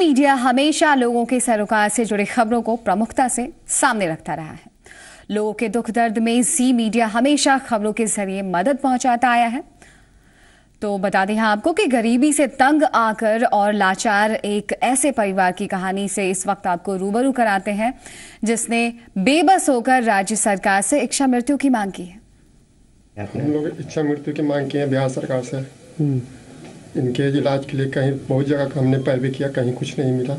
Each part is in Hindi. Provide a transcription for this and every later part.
मीडिया हमेशा लोगों के सरोकार से जुड़ी खबरों को प्रमुखता से सामने रखता रहा है। लोगों के दुख दर्द में जी मीडिया हमेशा खबरों के जरिए मदद पहुंचाता आया है। तो बता दें आपको कि गरीबी से तंग आकर और लाचार एक ऐसे परिवार की कहानी से इस वक्त आपको रूबरू कराते हैं जिसने बेबस होकर राज्य सरकार से इच्छा मृत्यु की मांग की है। हम लोग इच्छा मृत्यु की मांग की है बिहार सरकार से। इनके इलाज के लिए कहीं बहुत जगह हमने पैरवी किया, कहीं कुछ नहीं मिला।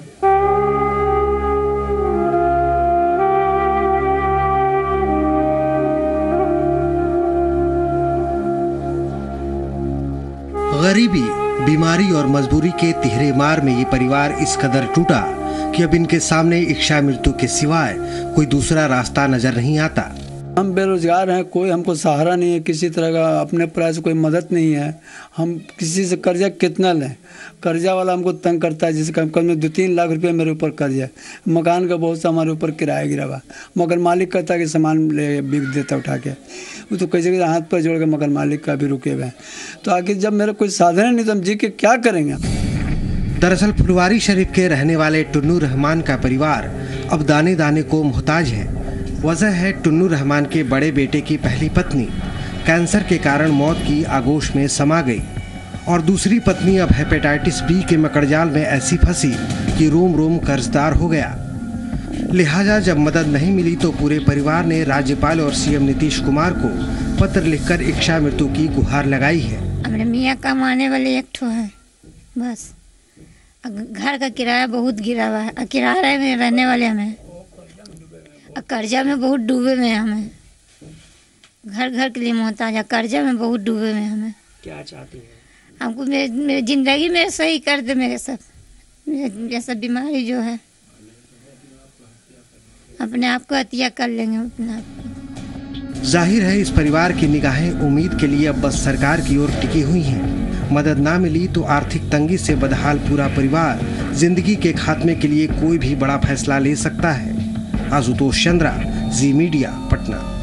गरीबी, बीमारी और मजबूरी के तिहरे मार में ये परिवार इस कदर टूटा कि अब इनके सामने इच्छा मृत्यु के सिवाय कोई दूसरा रास्ता नजर नहीं आता। हम बेरोजगार हैं, कोई हमको सहारा नहीं है, किसी तरह का अपने प्राय से कोई मदद नहीं है। हम किसी से कर्जा कितना लें, कर्जा वाला हमको तंग करता है। जिससे कम कम में 2-3 लाख रुपए मेरे ऊपर कर्जा है। मकान का बहुत सा हमारे ऊपर किराया गिरा हुआ, मगर मालिक कहता है कि सामान ले बिक देता उठा के। वो तो कैसे हाथ पर जोड़ के मगर मालिक का भी रुके हुए हैं। तो आखिर जब मेरा कोई साधन नहीं तो हम जी के क्या करेंगे। दरअसल फुलवारी शरीफ के रहने वाले टुन्नू रहमान का परिवार अब दाने दाने को मोहताज है। वजह है टुन्नू रहमान के बड़े बेटे की पहली पत्नी कैंसर के कारण मौत की आगोश में समा गई और दूसरी पत्नी अब हेपेटाइटिस बी के मकड़जाल में ऐसी फंसी कि रोम रोम कर्जदार हो गया। लिहाजा जब मदद नहीं मिली तो पूरे परिवार ने राज्यपाल और सीएम नीतीश कुमार को पत्र लिखकर इच्छा मृत्यु की गुहार लगाई है। हमारे मियाँ कमाने वाले एक ठो है, बस घर का किराया बहुत गिरा हुआ है। किराए में रहने वाले हमें, कर्जा में बहुत डूबे में हमें, घर घर के लिए मोहताज है, कर्जा में बहुत डूबे में हमें। क्या चाहती है? हमको मेरी जिंदगी में सही कर दे, मेरे सब जैसा बीमारी जो है अपने आप को हत्या कर लेंगे अपने आप को। जाहिर है इस परिवार की निगाहें उम्मीद के लिए अब बस सरकार की ओर टिकी हुई हैं। मदद ना मिली तो आर्थिक तंगी से बदहाल पूरा परिवार जिंदगी के खात्मे के लिए कोई भी बड़ा फैसला ले सकता है। आशुतोष चंद्रा, जी मीडिया, पटना।